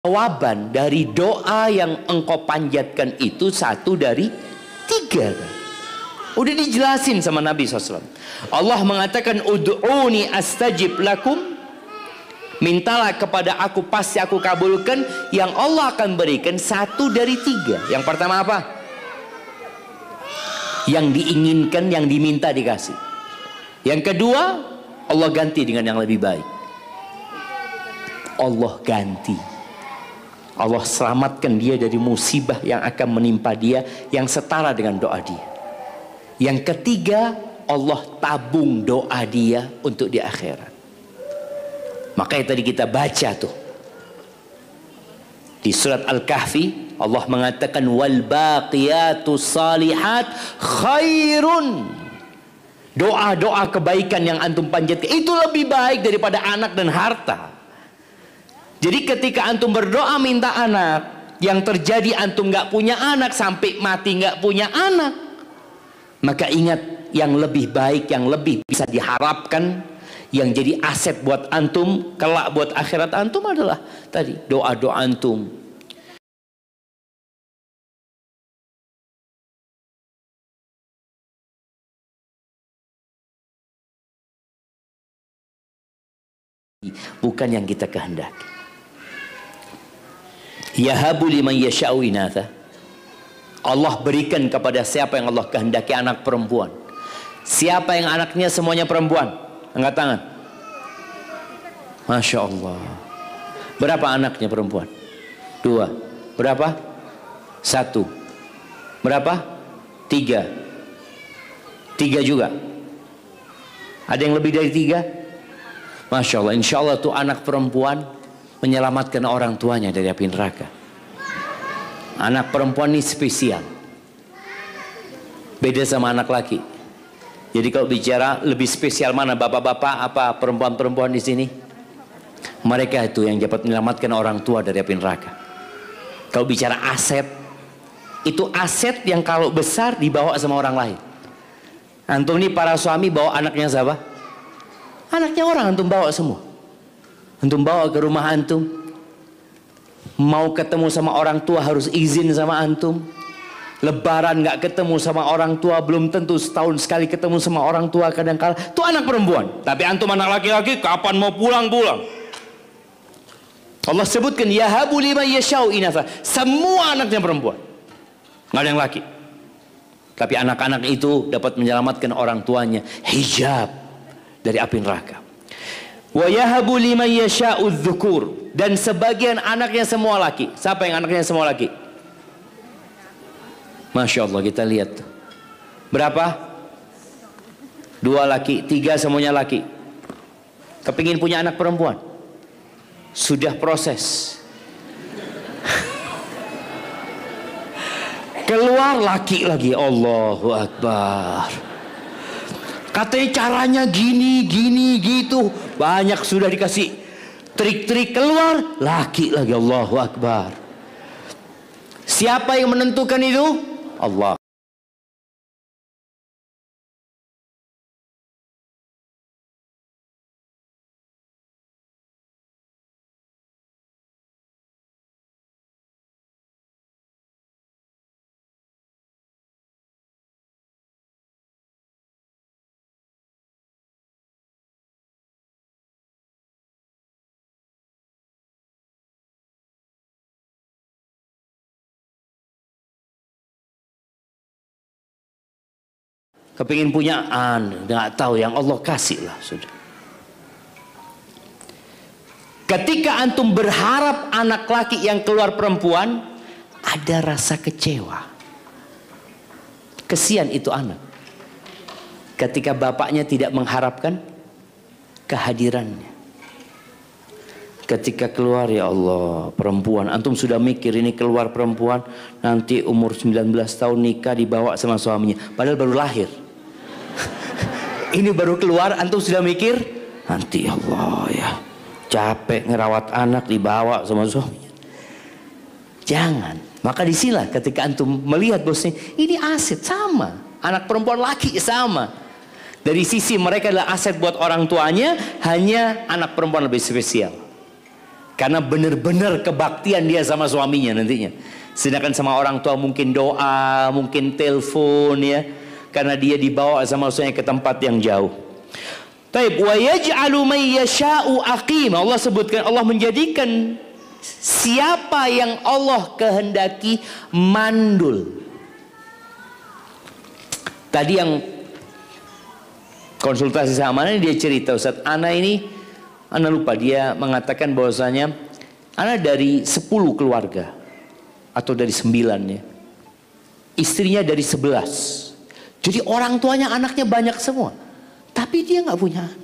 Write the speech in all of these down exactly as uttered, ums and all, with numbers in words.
jawaban dari doa yang engkau panjatkan itu satu dari tiga. Udah dijelasin sama Nabi shallallahu alaihi wasallam. Allah mengatakan ud'uni astajib lakum, mintalah kepada aku pasti aku kabulkan. Yang Allah akan berikan satu dari tiga. Yang pertama apa? Yang diinginkan, yang diminta dikasih. Yang kedua, Allah ganti dengan yang lebih baik. Allah ganti, Allah selamatkan dia dari musibah yang akan menimpa dia yang setara dengan doa dia. Yang ketiga, Allah tabung doa dia untuk di akhirat. Makanya tadi kita baca tuh di surat Al-Kahfi, Allah mengatakan wal baqiyatus salihat khairun. Doa-doa kebaikan yang antum panjatkan itu lebih baik daripada anak dan harta. Jadi ketika antum berdoa minta anak, yang terjadi antum nggak punya anak sampai mati nggak punya anak, maka ingat yang lebih baik, yang lebih bisa diharapkan, yang jadi aset buat antum kelak buat akhirat antum adalah tadi doa-doa antum. Bukan yang kita kehendaki. Yahabu liman yasha'u inatha. Allah berikan kepada siapa yang Allah kehendaki anak perempuan. Siapa yang anaknya semuanya perempuan? Angkat tangan. Masya Allah. Berapa anaknya perempuan? Dua. Berapa? Satu. Berapa? Tiga. Tiga juga. Ada yang lebih dari tiga? Masya Allah. Insya Allah tuh anak perempuan menyelamatkan orang tuanya dari api neraka. Anak perempuan ini spesial, beda sama anak laki. Jadi kalau bicara lebih spesial mana, bapak-bapak apa perempuan-perempuan di sini? Mereka itu yang dapat menyelamatkan orang tua dari api neraka. Kalau bicara aset, itu aset yang kalau besar dibawa sama orang lain. Antum ini para suami bawa anaknya siapa? Anaknya orang antum bawa semua. Antum bawa ke rumah antum, mau ketemu sama orang tua harus izin sama antum. Lebaran nggak ketemu sama orang tua, belum tentu setahun sekali ketemu sama orang tua kadang-kala. Itu anak perempuan, tapi antum anak laki-laki kapan mau pulang-pulang? Allah sebutkan yahabu liman yasha'u inatha. Semua anaknya perempuan, nggak ada yang laki. Tapi anak-anak itu dapat menyelamatkan orang tuanya, hijab dari api neraka. Wa yahabu liman yasha'u dzukur, dan sebagian anaknya semua laki. Siapa yang anaknya semua laki? Masya Allah, kita lihat berapa? Dua laki, tiga semuanya laki. Kepingin punya anak perempuan? Sudah proses. Keluar laki lagi. Allahu Akbar. Katanya caranya gini, gini, gitu. Banyak sudah dikasih trik-trik, keluar laki lagi. Allahu Akbar. Siapa yang menentukan itu? Allah. Kepingin punya an, nggak tahu, yang Allah kasih lah sudah. Ketika antum berharap anak laki yang keluar perempuan, ada rasa kecewa. Kesian itu anak. Ketika bapaknya tidak mengharapkan kehadirannya. Ketika keluar, ya Allah, perempuan. Antum sudah mikir ini keluar perempuan, nanti umur sembilan belas tahun nikah dibawa sama suaminya. Padahal baru lahir. Ini baru keluar, antum sudah mikir, nanti ya Allah ya, capek ngerawat anak dibawa sama suaminya. Jangan. Maka disinilah ketika antum melihat bosnya, ini aset sama. Anak perempuan laki sama. Dari sisi mereka adalah aset buat orang tuanya, hanya anak perempuan lebih spesial. Karena benar-benar kebaktian dia sama suaminya nantinya. Sedangkan sama orang tua mungkin doa, mungkin telepon ya. Karena dia dibawa sama suaminya ke tempat yang jauh. Taib wa yaj'alu may yasha'u aqima. Allah sebutkan Allah menjadikan siapa yang Allah kehendaki mandul. Tadi yang konsultasi sama Ana dia cerita, Ustaz, Ana ini, Ana lupa, dia mengatakan bahwasanya Ana dari sepuluh keluarga atau dari sembilan ya, istrinya dari sebelas. Jadi orang tuanya anaknya banyak semua, tapi dia nggak punya anak.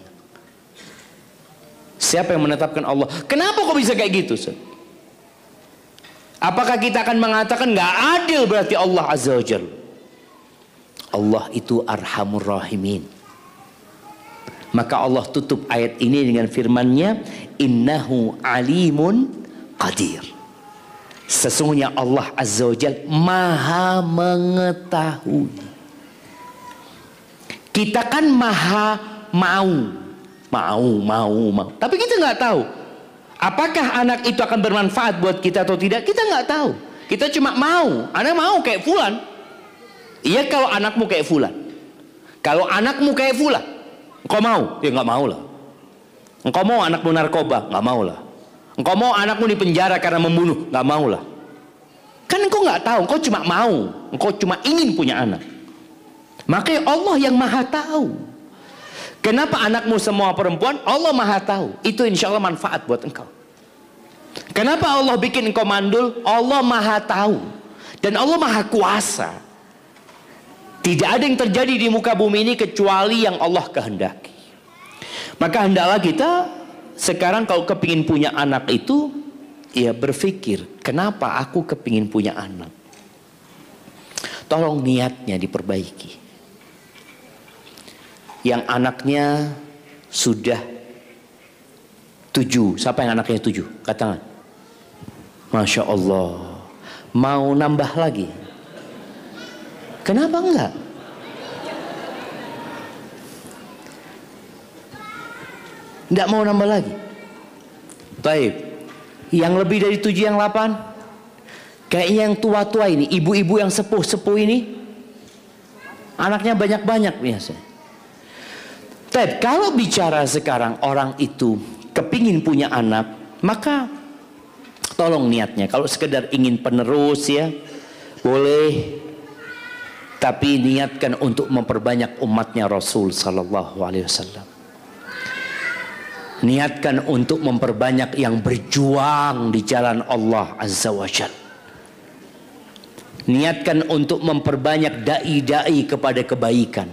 Siapa yang menetapkan Allah? Kenapa kok bisa kayak gitu, Ustaz? Apakah kita akan mengatakan nggak adil berarti Allah Azza wa Jalla? Allah itu Arhamur Rahimin. Maka Allah tutup ayat ini dengan firman-Nya, Innahu alimun qadir. Sesungguhnya Allah Azza wa Jalla maha mengetahui. Kita kan maha mau, mau, mau, mau. Tapi kita nggak tahu apakah anak itu akan bermanfaat buat kita atau tidak. Kita nggak tahu. Kita cuma mau. Anak mau kayak fulan. Iya kalau anakmu kayak fulan. Kalau anakmu kayak fulan, engkau mau? Ya nggak mau lah. Engkau mau anakmu narkoba? Nggak mau lah. Engkau mau anakmu di penjara karena membunuh? Nggak mau lah. Kan engkau nggak tahu. Engkau cuma mau. Engkau cuma ingin punya anak. Makanya Allah yang maha tahu. Kenapa anakmu semua perempuan? Allah maha tahu. Itu insya Allah manfaat buat engkau. Kenapa Allah bikin engkau mandul? Allah maha tahu. Dan Allah maha kuasa. Tidak ada yang terjadi di muka bumi ini kecuali yang Allah kehendaki. Maka hendaklah kita sekarang kalau kepingin punya anak itu, ya berpikir, kenapa aku kepingin punya anak? Tolong niatnya diperbaiki. Yang anaknya sudah tujuh, siapa yang anaknya tujuh? Katakan. Masya Allah. Mau nambah lagi? Kenapa enggak? Enggak mau nambah lagi. Baik. Yang lebih dari tujuh, yang delapan. Kayaknya yang tua-tua ini, ibu-ibu yang sepuh-sepuh ini, anaknya banyak-banyak biasa. Baik. Kalau bicara sekarang orang itu kepingin punya anak, maka tolong niatnya. Kalau sekedar ingin penerus ya, boleh. Tapi niatkan untuk memperbanyak umatnya Rasul Sallallahu Alaihi Wasallam. Niatkan untuk memperbanyak yang berjuang di jalan Allah Azza wa Jalla. Niatkan untuk memperbanyak dai-dai kepada kebaikan.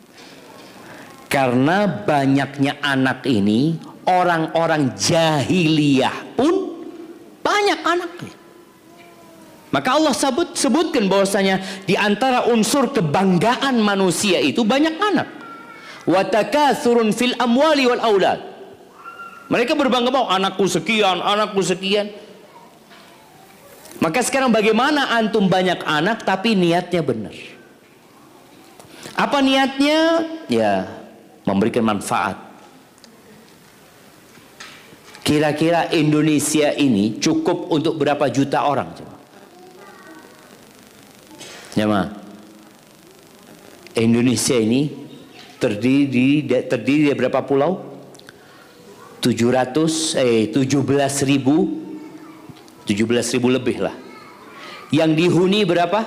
Karena banyaknya anak ini, orang-orang jahiliyah pun banyak anaknya. Maka Allah sebut, sebutkan bahwasanya di antara unsur kebanggaan manusia itu banyak anak. Wa takatsurun fil amwali wal aulad. Mereka berbangga bahwa anakku sekian, anakku sekian. Maka sekarang bagaimana antum banyak anak tapi niatnya benar? Apa niatnya? Ya, memberikan manfaat. Kira-kira Indonesia ini cukup untuk berapa juta orang? Coba. Ya ma, Indonesia ini terdiri terdiri dari berapa pulau? tujuh ratus eh tujuh belas ribu, tujuh belas ribu lebih lah. Yang dihuni berapa?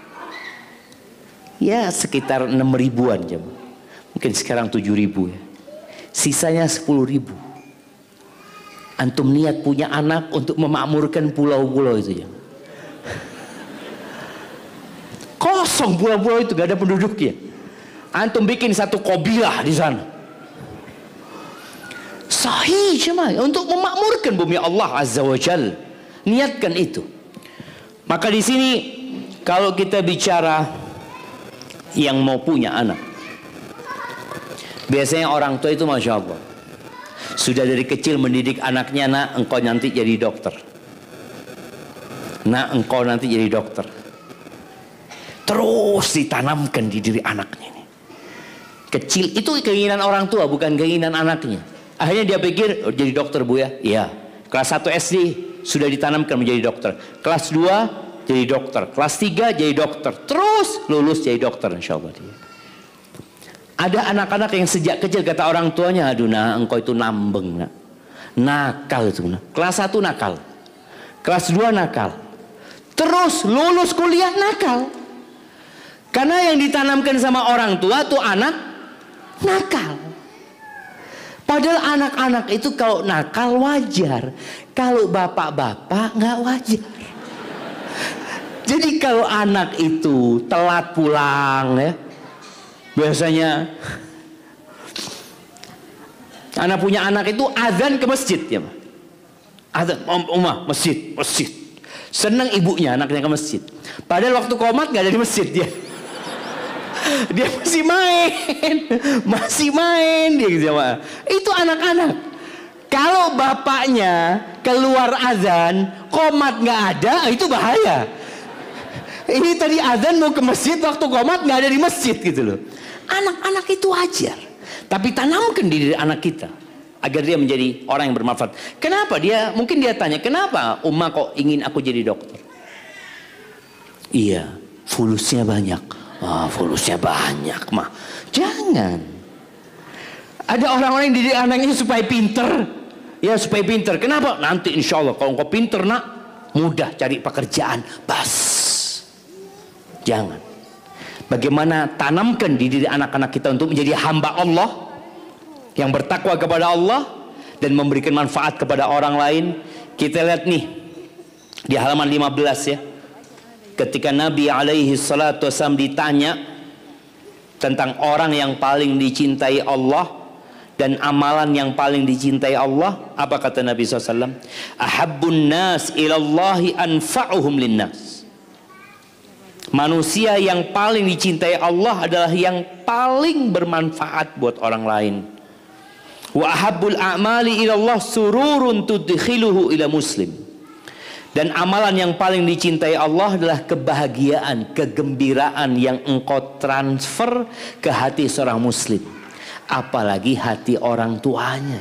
Ya sekitar enam ribuan jam. Mungkin sekarang tujuh ribu ya. Sisanya sepuluh ribu. Antum niat punya anak untuk memakmurkan pulau-pulau itu ya. Kosong pulau-pulau itu, gak ada penduduknya. Antum bikin satu kabilah di sana. Sahih cuma untuk memakmurkan bumi Allah Azza wa Jalla. Niatkan itu. Maka di sini kalau kita bicara yang mau punya anak, biasanya orang tua itu Masya Allah sudah dari kecil mendidik anaknya, nak engkau nanti jadi dokter, nak engkau nanti jadi dokter. Terus ditanamkan di diri anaknya ini. Kecil itu keinginan orang tua, bukan keinginan anaknya. Akhirnya dia pikir, oh, jadi dokter bu ya? Iya. Kelas satu S D sudah ditanamkan menjadi dokter. Kelas dua jadi dokter. Kelas tiga jadi dokter. Terus lulus jadi dokter insya Allah dia. Ada anak-anak yang sejak kecil kata orang tuanya, aduh nah engkau itu nambeng nak. Nakal itu nak. Kelas satu nakal. Kelas dua nakal. Terus lulus kuliah nakal. Karena yang ditanamkan sama orang tua tuh anak nakal. Padahal anak-anak itu kalau nakal wajar. Kalau bapak-bapak nggak wajar. Jadi kalau anak itu telat pulang ya. Biasanya anak punya anak itu azan ke masjid ya, Pak. Azan, Umah, masjid, masjid. Senang ibunya anaknya ke masjid. Padahal waktu komat nggak ada di masjid dia. Dia masih main, masih main dia gitu ya. Itu anak-anak. Kalau bapaknya keluar azan, qomat nggak ada, itu bahaya. Ini tadi azan mau ke masjid, waktu qomat nggak ada di masjid gitu loh. Anak-anak itu wajar, tapi tanamkan di diri anak kita agar dia menjadi orang yang bermanfaat. Kenapa dia? Mungkin dia tanya, kenapa Umma kok ingin aku jadi dokter? Iya, fulusnya banyak. Ah, fulusnya banyak mah. Jangan. Ada orang-orang yang didik anaknya supaya pinter. Ya supaya pinter. Kenapa? Nanti insya Allah kalau engkau pinter nak, mudah cari pekerjaan. Bas. Jangan. Bagaimana tanamkan di diri anak-anak kita untuk menjadi hamba Allah yang bertakwa kepada Allah dan memberikan manfaat kepada orang lain. Kita lihat nih di halaman lima belas ya. Ketika Nabi alaihi salatu wasallam ditanya tentang orang yang paling dicintai Allah dan amalan yang paling dicintai Allah, apa kata Nabi shallallahu alaihi wasallam? Ahabbun nas ilallahi anfa'uhum linnas. Manusia yang paling dicintai Allah adalah yang paling bermanfaat buat orang lain. Wa ahabbul a'mali ilallah sururun tudkhiluhu ila muslim. Dan amalan yang paling dicintai Allah adalah kebahagiaan, kegembiraan yang engkau transfer ke hati seorang muslim. Apalagi hati orang tuanya.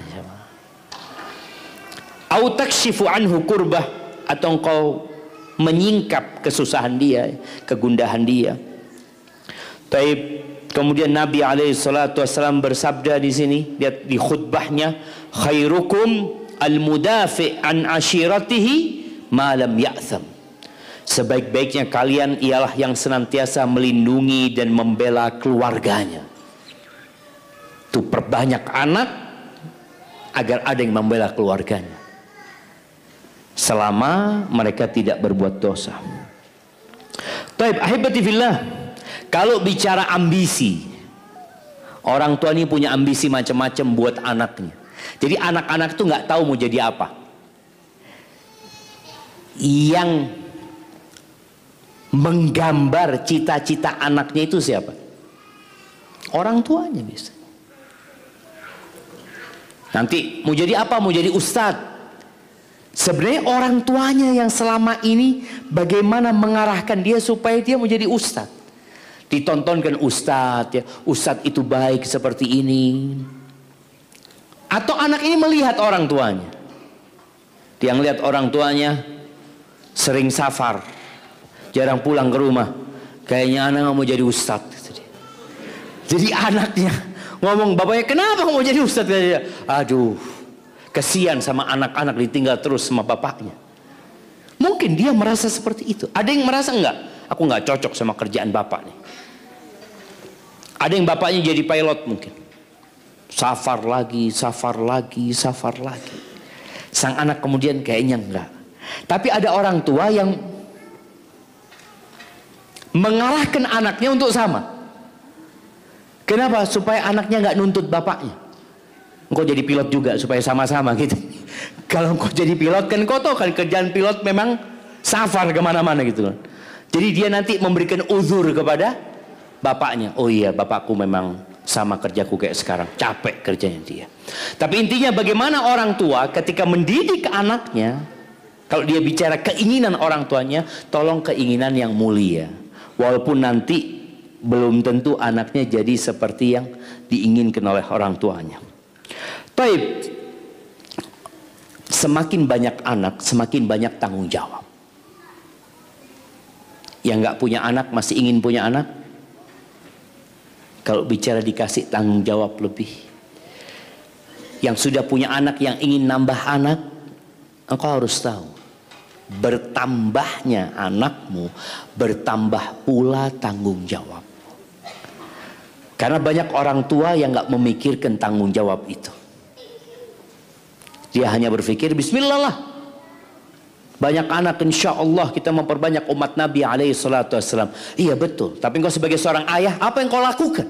Au takshifu anhu kurbah, atau engkau menyingkap kesusahan dia, kegundahan dia. Taib. Kemudian Nabi alaihi salatu wasallam bersabda di sini, lihat di khutbahnya, khairukum al-mudafi' an ashiratihi malam ya'tham. Sebaik-baiknya kalian ialah yang senantiasa melindungi dan membela keluarganya. Tuh perbanyak anak agar ada yang membela keluarganya selama mereka tidak berbuat dosa. Taib ahibati fillah. Kalau bicara ambisi, orang tua ini punya ambisi macam-macam buat anaknya. Jadi anak-anak tuh nggak tahu mau jadi apa. Yang menggambar cita-cita anaknya itu siapa? Orang tuanya biasanya. Nanti mau jadi apa? Mau jadi ustadz. Sebenarnya orang tuanya yang selama ini bagaimana mengarahkan dia supaya dia mau jadi ustadz. Ditontonkan ustadz ya, ustadz itu baik seperti ini. Atau anak ini melihat orang tuanya. Dia ngelihat orang tuanya sering safar, jarang pulang ke rumah. Kayaknya anak nggak mau jadi ustadz. Jadi anaknya ngomong, bapaknya kenapa mau jadi ustadz? Aduh, kesian sama anak-anak ditinggal terus sama bapaknya. Mungkin dia merasa seperti itu. Ada yang merasa enggak, aku nggak cocok sama kerjaan bapak nih. Ada yang bapaknya jadi pilot mungkin. Safar lagi, safar lagi, safar lagi. Sang anak kemudian kayaknya enggak. Tapi ada orang tua yang mengarahkan anaknya untuk sama. Kenapa? Supaya anaknya nggak nuntut bapaknya. Engkau jadi pilot juga supaya sama-sama gitu. Kalau engkau jadi pilot kan kau tahu kan kerjaan pilot memang safar kemana-mana gitu kan. Jadi dia nanti memberikan uzur kepada bapaknya. Oh iya, bapakku memang sama kerjaku kayak sekarang, capek kerjanya dia. Tapi intinya bagaimana orang tua ketika mendidik anaknya. Kalau dia bicara keinginan orang tuanya, tolong keinginan yang mulia. Walaupun nanti belum tentu anaknya jadi seperti yang diinginkan oleh orang tuanya. Taib. semakin banyak anak, semakin banyak tanggung jawab. Yang nggak punya anak masih ingin punya anak. Kalau bicara dikasih tanggung jawab lebih. Yang sudah punya anak yang ingin nambah anak, engkau harus tahu, bertambahnya anakmu, bertambah pula tanggung jawab. Karena banyak orang tua yang nggak memikirkan tanggung jawab itu. Dia hanya berpikir, bismillah lah. Banyak anak, insya Allah kita memperbanyak umat Nabi alaihi salatu wassalam. Iya betul, tapi engkau sebagai seorang ayah, apa yang kau lakukan?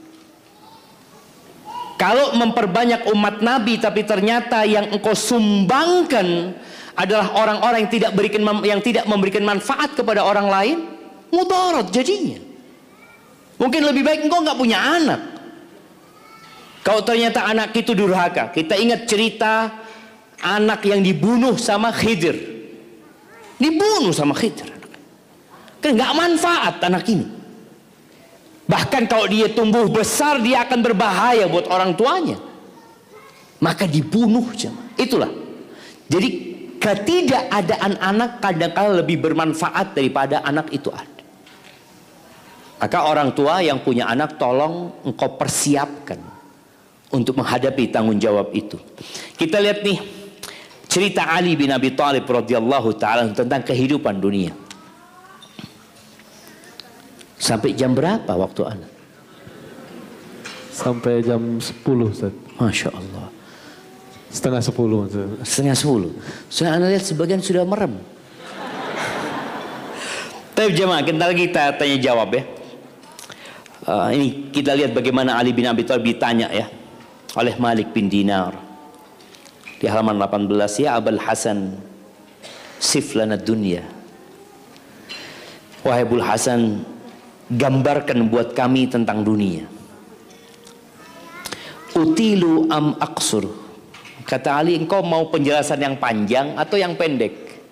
Kalau memperbanyak umat Nabi, tapi ternyata yang engkau sumbangkan adalah orang-orang yang tidak berikan, yang tidak memberikan manfaat kepada orang lain, mudarat jadinya. Mungkin lebih baik engkau nggak punya anak. Kalau ternyata anak itu durhaka, kita ingat cerita anak yang dibunuh sama Khidir. Dibunuh sama Khidir. Kan nggak manfaat anak ini. Bahkan kalau dia tumbuh besar, dia akan berbahaya buat orang tuanya. Maka dibunuh. Itulah. Jadi ketidakadaan anak kadang-kadang lebih bermanfaat daripada anak itu ada. Maka orang tua yang punya anak, tolong engkau persiapkan untuk menghadapi tanggung jawab itu. Kita lihat nih cerita Ali bin Abi Thalib radhiyallahu taala tentang kehidupan dunia. Sampai jam berapa waktu anak? Sampai jam sepuluh, Ustaz. Masya Allah. Setengah sepuluh, Ustaz. Setengah sepuluh. Saya anda lihat sebagian sudah merem. Tapi jemaah, kita kita tanya jawab ya. Uh, ini kita lihat bagaimana Ali bin Abi Thalib ditanya ya oleh Malik bin Dinar di halaman delapan belas, ya Abul Hasan, sif lana dunya. Wahai Abul Hasan, gambarkan buat kami tentang dunia. Utilu am aqsur. Kata Ali, engkau mau penjelasan yang panjang atau yang pendek?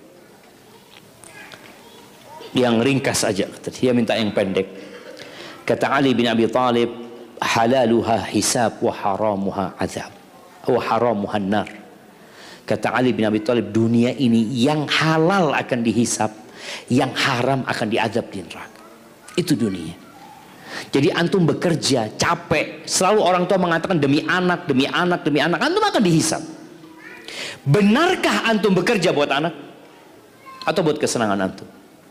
Yang ringkas saja. Dia minta yang pendek. Kata Ali bin Abi Thalib, halaluha hisab wa haramuha azab. Wa haramuha nar. Kata Ali bin Abi Thalib, dunia ini yang halal akan dihisab, yang haram akan diazab di neraka. Itu dunia. Jadi antum bekerja capek, selalu orang tua mengatakan demi anak, demi anak, demi anak, antum akan dihisab. Benarkah antum bekerja buat anak atau buat kesenangan antum?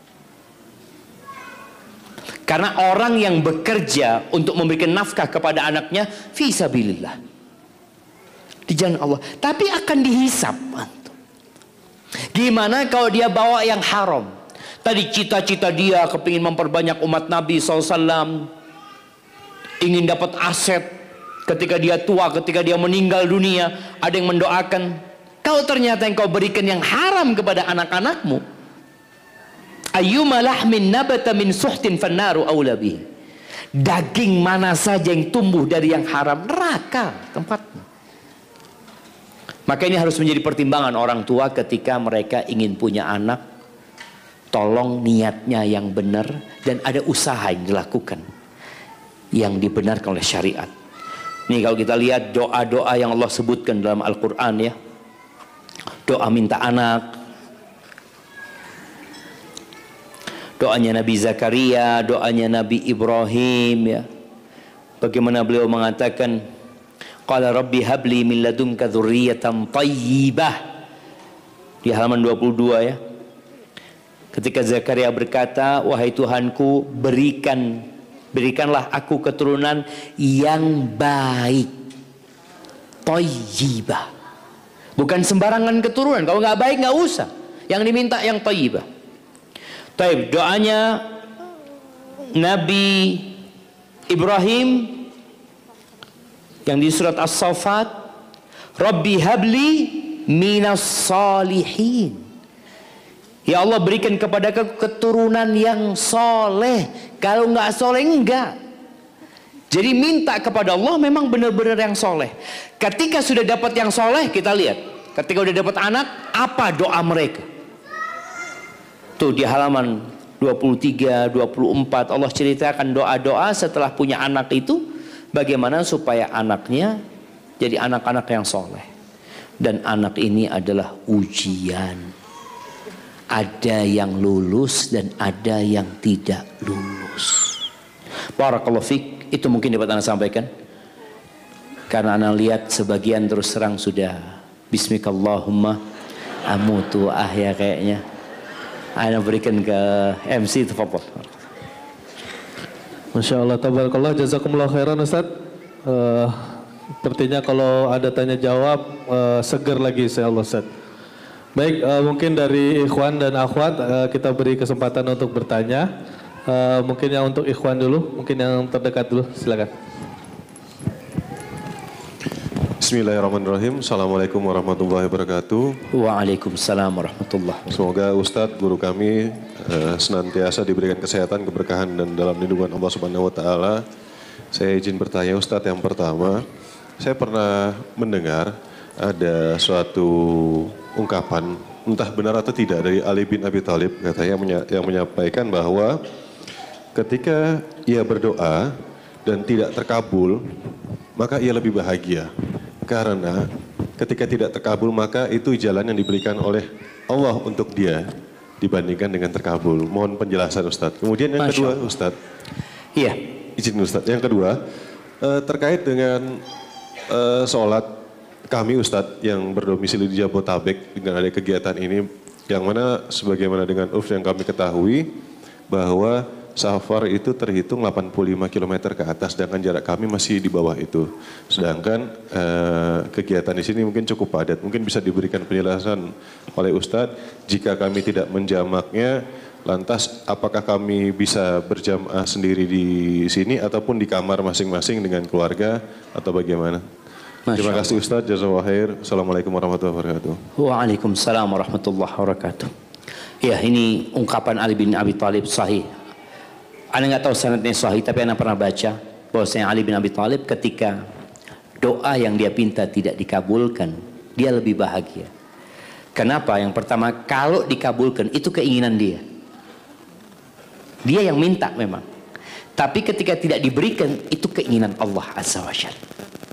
Karena orang yang bekerja untuk memberikan nafkah kepada anaknya fi sabilillah, di jalan Allah, tapi akan dihisab antum. Gimana kalau dia bawa yang haram? Tadi cita-cita dia kepingin memperbanyak umat Nabi shallallahu alaihi wasallam, ingin dapat aset ketika dia tua, ketika dia meninggal dunia, ada yang mendoakan. Kalau ternyata engkau berikan yang haram kepada anak-anakmu, ayyuma lahmin nabata min suhtin fannaru aula bihi. Daging mana saja yang tumbuh dari yang haram, neraka tempatnya. Maka ini harus menjadi pertimbangan orang tua ketika mereka ingin punya anak. Tolong niatnya yang benar dan ada usaha yang dilakukan yang dibenarkan oleh syariat. Nih kalau kita lihat doa-doa yang Allah sebutkan dalam Al-Quran ya, doa minta anak, doanya Nabi Zakaria, doanya Nabi Ibrahim ya. Bagaimana beliau mengatakan, qala rabbi habli min ladunka dzurriyyatan thayyibah, di halaman dua puluh dua ya. Ketika Zakaria berkata, wahai Tuhanku, berikan berikanlah aku keturunan yang baik, thayyibah. Bukan sembarangan keturunan. Kalau nggak baik nggak usah. Yang diminta yang thayyibah. Taib, doanya Nabi Ibrahim yang di surat As-Saffat, Rabbi habli minas salihin. Ya Allah, berikan kepada keturunan yang soleh. Kalau nggak soleh enggak. Jadi minta kepada Allah memang benar-benar yang soleh. Ketika sudah dapat yang soleh, kita lihat. Ketika sudah dapat anak, apa doa mereka? Tuh di halaman dua puluh tiga, dua puluh empat Allah ceritakan doa-doa setelah punya anak itu, bagaimana supaya anaknya jadi anak-anak yang soleh. Dan anak ini adalah ujian. Ada yang lulus dan ada yang tidak lulus. Barakallahu fiik. Itu mungkin dapat Anda sampaikan. Karena Anda lihat sebagian terus terang sudah Bismikallahumma amutu ahya kayaknya. Anda berikan ke M C itu Fadhal. Masya Allah, tabarakallah, jazakumullah khairan Ustaz. Uh, sepertinya kalau ada tanya jawab uh, seger lagi insyaallah Ustaz. Baik, uh, mungkin dari ikhwan dan akhwat uh, kita beri kesempatan untuk bertanya. Uh, mungkin yang untuk ikhwan dulu, mungkin yang terdekat dulu, silakan. Bismillahirrahmanirrahim. Assalamualaikum warahmatullahi wabarakatuh. Waalaikumsalam warahmatullahi wabarakatuh. Semoga Ustadz, guru kami uh, senantiasa diberikan kesehatan, keberkahan dan dalam lindungan Allah Subhanahu wa taala. Saya izin bertanya Ustadz, yang pertama, saya pernah mendengar ada suatu ungkapan, entah benar atau tidak, dari Ali bin Abi Thalib katanya yang menyampaikan bahwa ketika ia berdoa dan tidak terkabul, maka ia lebih bahagia. Karena ketika tidak terkabul, maka itu jalan yang diberikan oleh Allah untuk dia dibandingkan dengan terkabul. Mohon penjelasan Ustadz. Kemudian yang Masya kedua Allah. Ustadz. Iya. Izin Ustadz. Yang kedua, eh, terkait dengan eh, sholat kami Ustadz yang berdomisili di Jabotabek dengan ada kegiatan ini, yang mana sebagaimana dengan urf yang kami ketahui bahwa safar itu terhitung delapan puluh lima kilometer ke atas, sedangkan jarak kami masih di bawah itu. Sedangkan eh, kegiatan di sini mungkin cukup padat. Mungkin bisa diberikan penjelasan oleh Ustadz, jika kami tidak menjamaknya, lantas apakah kami bisa berjamaah sendiri di sini ataupun di kamar masing-masing dengan keluarga atau bagaimana? Masya Terima Allah. kasih Ustadz, jazakallahu khair. Assalamualaikum warahmatullahi wabarakatuh. Waalaikumsalam warahmatullahi wabarakatuh. Ya, ini ungkapan Ali bin Abi Thalib sahih. Anda nggak tahu sanadnya sahih, tapi Anda pernah baca bahwasanya Ali bin Abi Thalib ketika doa yang dia pinta tidak dikabulkan, dia lebih bahagia. Kenapa? Yang pertama, kalau dikabulkan itu keinginan dia. Dia yang minta memang. Tapi ketika tidak diberikan, itu keinginan Allah Azza wa Jalla.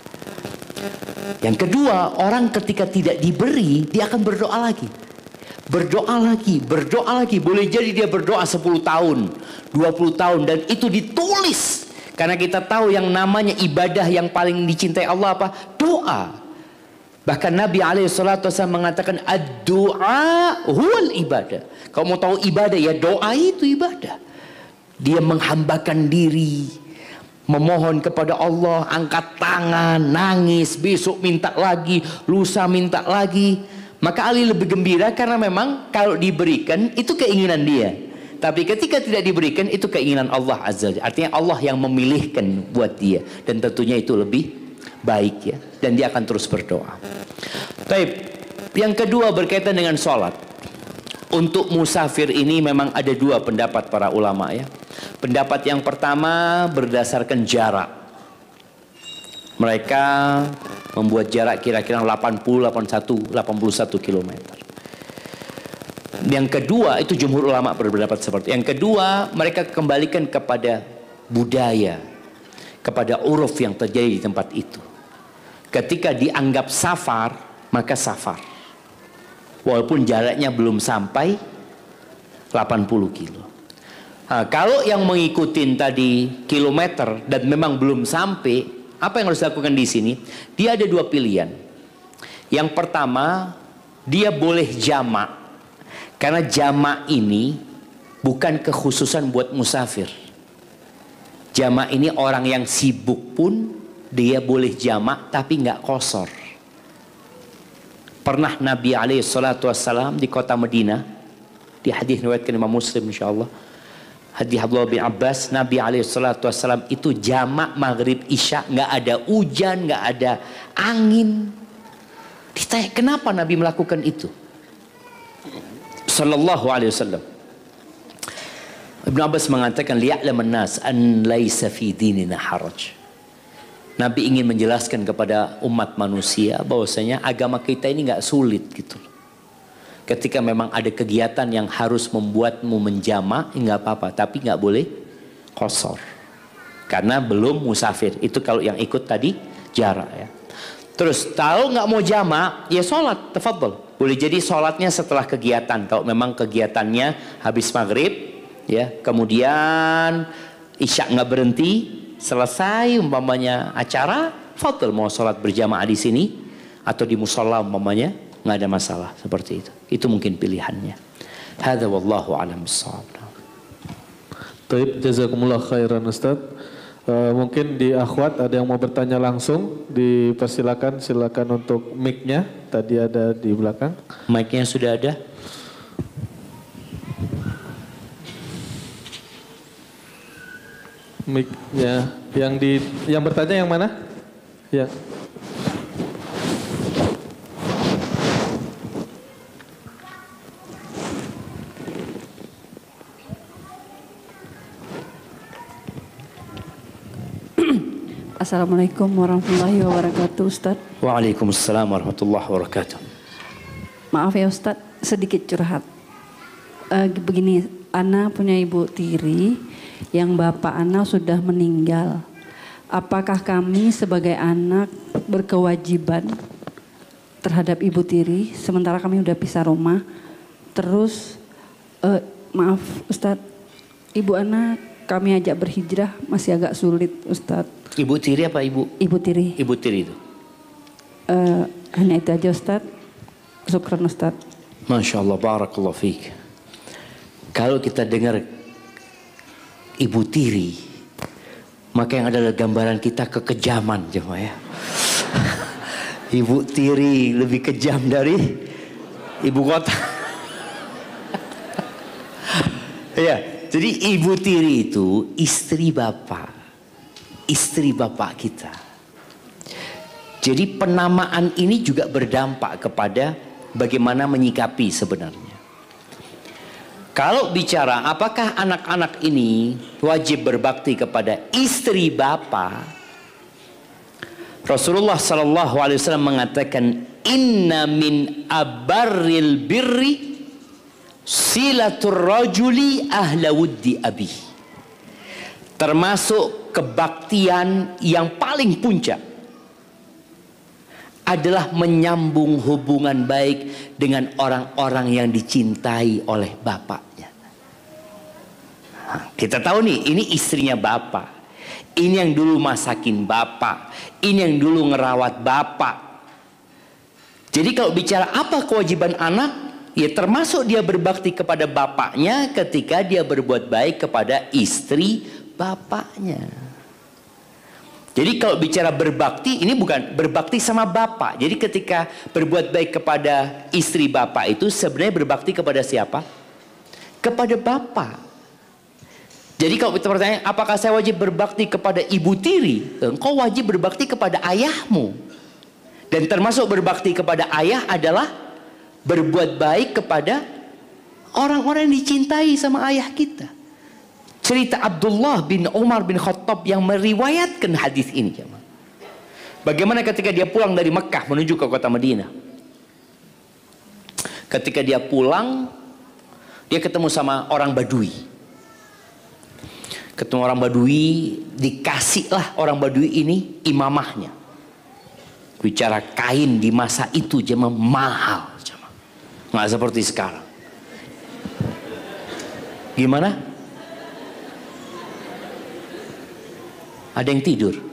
Yang kedua, orang ketika tidak diberi, dia akan berdoa lagi. Berdoa lagi, berdoa lagi. Boleh jadi dia berdoa sepuluh tahun, dua puluh tahun, dan itu ditulis. Karena kita tahu yang namanya ibadah yang paling dicintai Allah apa? Doa. Bahkan Nabi alaihi salatu wasallam mengatakan ad-du'a huwal ibadah. Kalau mau tahu ibadah, ya doa itu ibadah. Dia menghambakan diri, memohon kepada Allah, angkat tangan, nangis, besok minta lagi, lusa minta lagi. Maka Ali lebih gembira karena memang kalau diberikan itu keinginan dia. Tapi ketika tidak diberikan itu keinginan Allah Azza wa Jalla. Artinya Allah yang memilihkan buat dia. Dan tentunya itu lebih baik ya. Dan dia akan terus berdoa. Baik. Yang kedua berkaitan dengan sholat. Untuk musafir ini memang ada dua pendapat para ulama ya. Pendapat yang pertama berdasarkan jarak. Mereka membuat jarak kira-kira delapan puluh, delapan puluh satu, delapan puluh satu kilometer. Yang kedua, itu jumhur ulama berpendapat seperti itu. Yang kedua, mereka kembalikan kepada budaya, kepada uruf yang terjadi di tempat itu. Ketika dianggap safar, maka safar. Walaupun jaraknya belum sampai delapan puluh kilo. Nah, kalau yang mengikuti tadi kilometer dan memang belum sampai, apa yang harus dilakukan di sini? Dia ada dua pilihan. Yang pertama, dia boleh jamak. Karena jamak ini bukan kekhususan buat musafir. Jamak ini orang yang sibuk pun dia boleh jamak tapi nggak qasar. Pernah Nabi alaihi salatu wassalam di kota Madinah, di hadis riwayatkan Imam Muslim insyaallah, hadis Abdullah bin Abbas, Nabi alaihi salatu wassalam itu jamak maghrib isya, nggak ada hujan, nggak ada angin. Ditanya kenapa Nabi melakukan itu? Sallallahu alaihi wasallam. Ibn Abbas mengatakan liya'laman nas an laisa fi dinina haraj. Nabi ingin menjelaskan kepada umat manusia bahwasanya agama kita ini nggak sulit gitu. Ketika memang ada kegiatan yang harus membuatmu menjama, nggak apa-apa, tapi nggak boleh qasar. Karena belum musafir. Itu kalau yang ikut tadi jarak ya. Terus tahu nggak mau jamak, ya sholat, tafadhol. Boleh jadi sholatnya setelah kegiatan. Kalau memang kegiatannya habis maghrib, ya, kemudian isya nggak berhenti, selesai umpamanya acara, fadhol mau sholat berjamaah di sini atau di musola umpamanya, nggak ada masalah seperti itu. Itu mungkin pilihannya. Hadza wallahu a'lam bissawab. Baik, jazakumullah khairan Ustaz. Uh, mungkin di akhwat ada yang mau bertanya langsung, dipersilakan, silakan untuk mic-nya. Tadi ada di belakang. Mic-nya sudah ada. Mic-nya yang di yang bertanya yang mana? Ya. Assalamualaikum warahmatullahi wabarakatuh, Ustaz. Waalaikumsalam warahmatullahi wabarakatuh. Maaf ya Ustaz, sedikit curhat. Uh, begini, Ana punya ibu tiri yang bapak Ana sudah meninggal. Apakah kami sebagai anak berkewajiban terhadap ibu tiri sementara kami udah pisah rumah? Terus, uh, maaf Ustaz, ibu Ana kami ajak berhijrah masih agak sulit Ustaz. Ibu tiri apa ibu? Ibu tiri. Ibu tiri itu. Uh, hanya itu aja Ustaz. Syukran Ustaz. Masya Allah, barakallahu fiik. Kalau kita dengar ibu tiri, maka yang adalah gambaran kita kekejaman, jemaah ya. Ibu tiri lebih kejam dari ibu kota. Ya, jadi ibu tiri itu istri bapak. Istri bapak kita. Jadi penamaan ini juga berdampak kepada bagaimana menyikapi sebenarnya. Kalau bicara apakah anak-anak ini wajib berbakti kepada istri bapak, Rasulullah Sallallahu Alaihi Wasallam mengatakan, Inna min abarril birri silatur rajuli ahla wuddi abih. Termasuk kebaktian yang paling puncak adalah menyambung hubungan baik dengan orang-orang yang dicintai oleh bapaknya. Nah, kita tahu nih, ini istrinya bapak. Ini yang dulu masakin bapak. Ini yang dulu ngerawat bapak. Jadi kalau bicara apa kewajiban anak, ya termasuk dia berbakti kepada bapaknya ketika dia berbuat baik kepada istri bapaknya. Jadi kalau bicara berbakti, ini bukan berbakti sama bapak. Jadi ketika berbuat baik kepada istri bapak itu sebenarnya berbakti kepada siapa? Kepada bapak. Jadi kalau kita bertanya, apakah saya wajib berbakti kepada ibu tiri? Engkau wajib berbakti kepada ayahmu. Dan termasuk berbakti kepada ayah adalah berbuat baik kepada orang-orang yang dicintai sama ayah kita. Cerita Abdullah bin Umar bin Khattab yang meriwayatkan hadis ini. Bagaimana ketika dia pulang dari Mekah menuju ke kota Madinah. Ketika dia pulang, dia ketemu sama orang Badui. Ketemu orang Badui, dikasihlah orang Badui ini imamahnya. Bicara kain di masa itu jemaah mahal, jemaah. Nggak seperti sekarang. Gimana? Ada yang tidur?